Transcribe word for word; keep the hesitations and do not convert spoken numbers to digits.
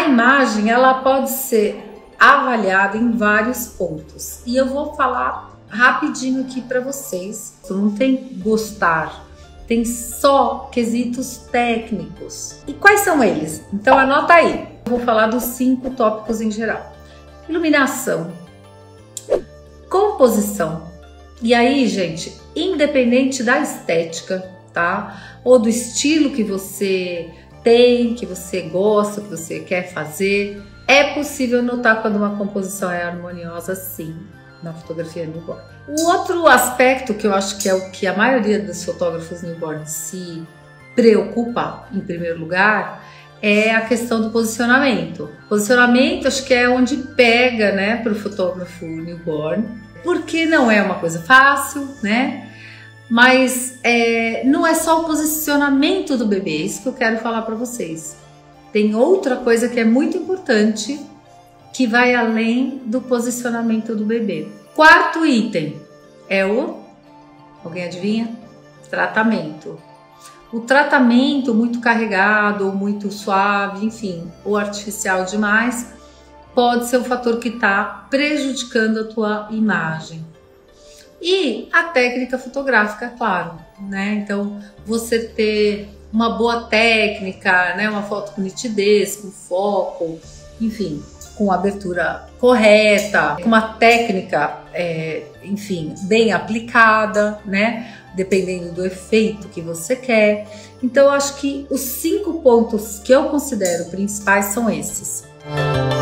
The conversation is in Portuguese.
A imagem, ela pode ser avaliada em vários pontos. E eu vou falar rapidinho aqui para vocês. Não tem gostar, tem só quesitos técnicos. E quais são eles? Então anota aí. Eu vou falar dos cinco tópicos em geral. Iluminação, composição. E aí, gente, independente da estética, tá? Ou do estilo que você tem, que você gosta, que você quer fazer, é possível notar quando uma composição é harmoniosa, sim, na fotografia newborn. O outro aspecto que eu acho que é o que a maioria dos fotógrafos newborn se preocupa em primeiro lugar é a questão do posicionamento. Posicionamento acho que é onde pega, né, para o fotógrafo newborn, porque não é uma coisa fácil, né? Mas é, não é só o posicionamento do bebê, isso que eu quero falar para vocês. Tem outra coisa que é muito importante, que vai além do posicionamento do bebê. Quarto item é o, alguém adivinha? Tratamento. O tratamento muito carregado, ou muito suave, enfim, ou artificial demais, pode ser um fator que está prejudicando a tua imagem. E a técnica fotográfica, claro, né? Então, você ter uma boa técnica, né? Uma foto com nitidez, com foco, enfim, com abertura correta, com uma técnica, é, enfim, bem aplicada, né? Dependendo do efeito que você quer. Então, eu acho que os cinco pontos que eu considero principais são esses.